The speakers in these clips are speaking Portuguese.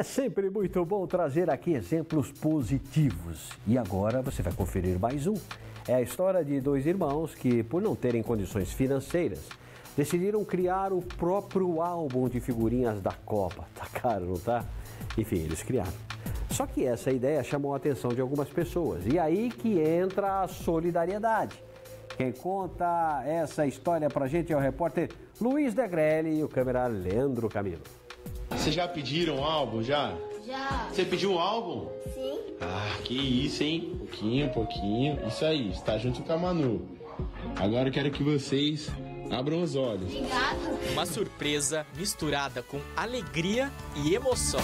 É sempre muito bom trazer aqui exemplos positivos. E agora você vai conferir mais um. É a história de dois irmãos que, por não terem condições financeiras, decidiram criar o próprio álbum de figurinhas da Copa. Tá caro, não tá? Enfim, eles criaram. Só que essa ideia chamou a atenção de algumas pessoas. E aí que entra a solidariedade. Quem conta essa história pra gente é o repórter Luiz Degrelli e o câmera Leandro Camilo. Vocês já pediram o álbum, já? Já. Você pediu o álbum? Sim. Ah, que isso, hein? Pouquinho. Isso aí, está junto com a Manu. Agora eu quero que vocês abram os olhos. Obrigado. Uma surpresa misturada com alegria e emoção.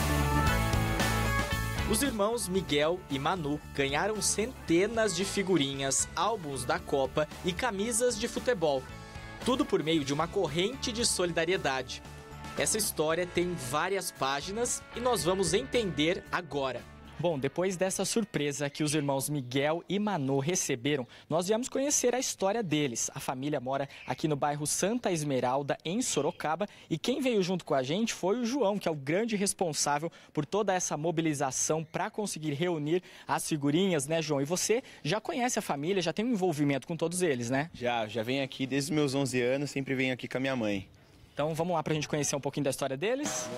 Os irmãos Miguel e Manu ganharam centenas de figurinhas, álbuns da Copa e camisas de futebol. Tudo por meio de uma corrente de solidariedade. Essa história tem várias páginas e nós vamos entender agora. Bom, depois dessa surpresa que os irmãos Miguel e Manu receberam, nós viemos conhecer a história deles. A família mora aqui no bairro Santa Esmeralda, em Sorocaba, e quem veio junto com a gente foi o João, que é o grande responsável por toda essa mobilização para conseguir reunir as figurinhas, né, João? E você já conhece a família, já tem um envolvimento com todos eles, né? Já venho aqui desde os meus 11 anos, sempre venho aqui com a minha mãe. Então vamos lá para a gente conhecer um pouquinho da história deles?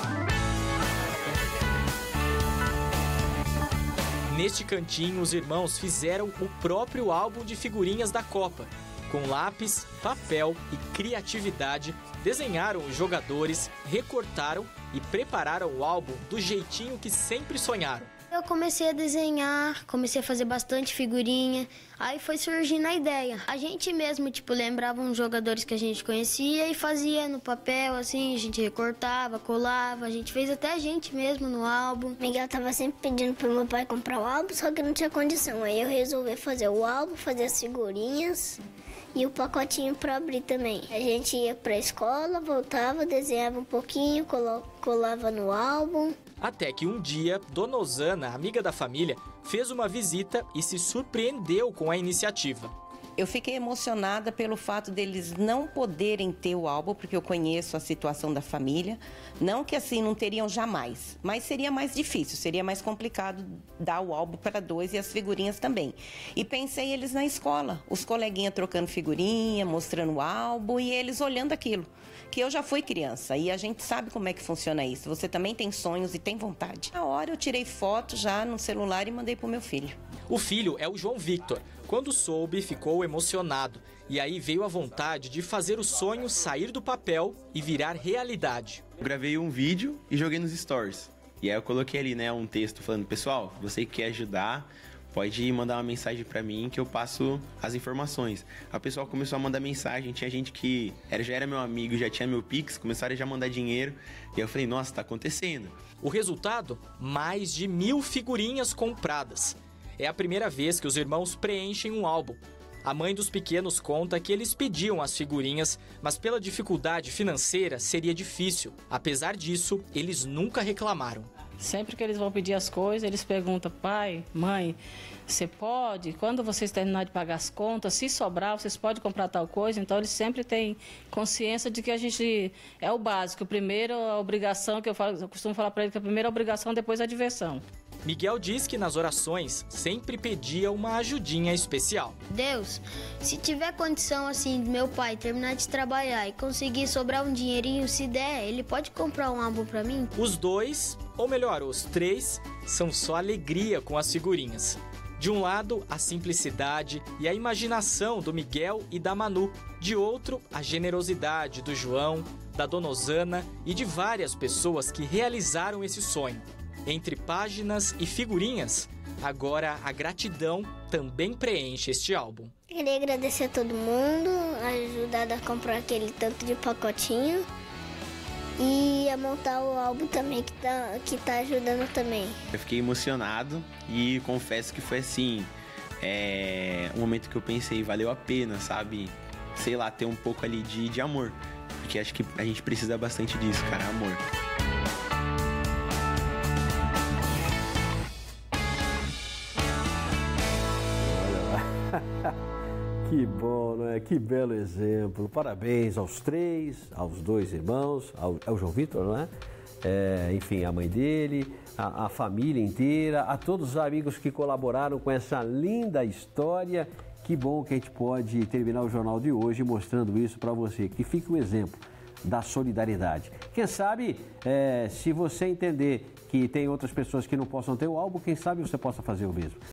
Neste cantinho, os irmãos fizeram o próprio álbum de figurinhas da Copa. Com lápis, papel e criatividade, desenharam os jogadores, recortaram e prepararam o álbum do jeitinho que sempre sonharam. Eu comecei a desenhar, comecei a fazer bastante figurinha, aí foi surgindo a ideia. A gente mesmo, lembrava uns jogadores que a gente conhecia e fazia no papel, assim, a gente recortava, colava, a gente fez até a gente mesmo no álbum. Miguel tava sempre pedindo pro meu pai comprar o álbum, só que não tinha condição. Aí eu resolvi fazer o álbum, fazer as figurinhas e o pacotinho para abrir também. A gente ia pra escola, voltava, desenhava um pouquinho, colava no álbum. Até que um dia, Dona Osana, amiga da família, fez uma visita e se surpreendeu com a iniciativa. Eu fiquei emocionada pelo fato deles não poderem ter o álbum, porque eu conheço a situação da família. Não que assim não teriam jamais, mas seria mais difícil, seria mais complicado dar o álbum para dois e as figurinhas também. E pensei eles na escola, os coleguinhas trocando figurinha, mostrando o álbum e eles olhando aquilo. Que eu já fui criança e a gente sabe como é que funciona isso. Você também tem sonhos e tem vontade. Na hora eu tirei foto já no celular e mandei pro meu filho. O filho é o João Victor. Quando soube, ficou emocionado. E aí veio a vontade de fazer o sonho sair do papel e virar realidade. Eu gravei um vídeo e joguei nos stories. E aí eu coloquei ali, um texto falando, pessoal, você que quer ajudar, pode mandar uma mensagem pra mim que eu passo as informações. A pessoa começou a mandar mensagem, tinha gente que já era meu amigo, já tinha meu Pix, começaram a já mandar dinheiro. E eu falei, nossa, tá acontecendo. O resultado? Mais de 1000 figurinhas compradas. É a primeira vez que os irmãos preenchem um álbum. A mãe dos pequenos conta que eles pediam as figurinhas, mas pela dificuldade financeira seria difícil. Apesar disso, eles nunca reclamaram. Sempre que eles vão pedir as coisas, eles perguntam, pai, mãe, você pode? Quando vocês terminarem de pagar as contas, se sobrar, vocês podem comprar tal coisa? Então, eles sempre têm consciência de que a gente é o básico. Primeiro, a obrigação, eu costumo falar para eles que a primeira obrigação, depois a diversão. Miguel diz que nas orações sempre pedia uma ajudinha especial. Deus, se tiver condição assim do meu pai terminar de trabalhar e conseguir sobrar um dinheirinho, se der, ele pode comprar um álbum pra mim? Os dois, ou melhor, os três, são só alegria com as figurinhas. De um lado, a simplicidade e a imaginação do Miguel e da Manu. De outro, a generosidade do João, da Dona Osana e de várias pessoas que realizaram esse sonho. Entre páginas e figurinhas, agora a gratidão também preenche este álbum. Queria agradecer a todo mundo, ajudado a comprar aquele tanto de pacotinho e a montar o álbum também, que tá ajudando também. Eu fiquei emocionado e confesso que foi assim, um momento que eu pensei, valeu a pena, sabe? Sei lá, ter um pouco ali de amor, porque acho que a gente precisa bastante disso, cara, amor. Que bom, não é? Que belo exemplo. Parabéns aos três, aos dois irmãos, ao João Victor, não é? enfim, a mãe dele, a família inteira, a todos os amigos que colaboraram com essa linda história. Que bom que a gente pode terminar o jornal de hoje mostrando isso para você, que fique o exemplo da solidariedade. Quem sabe, se você entender que tem outras pessoas que não possam ter o álbum, quem sabe você possa fazer o mesmo.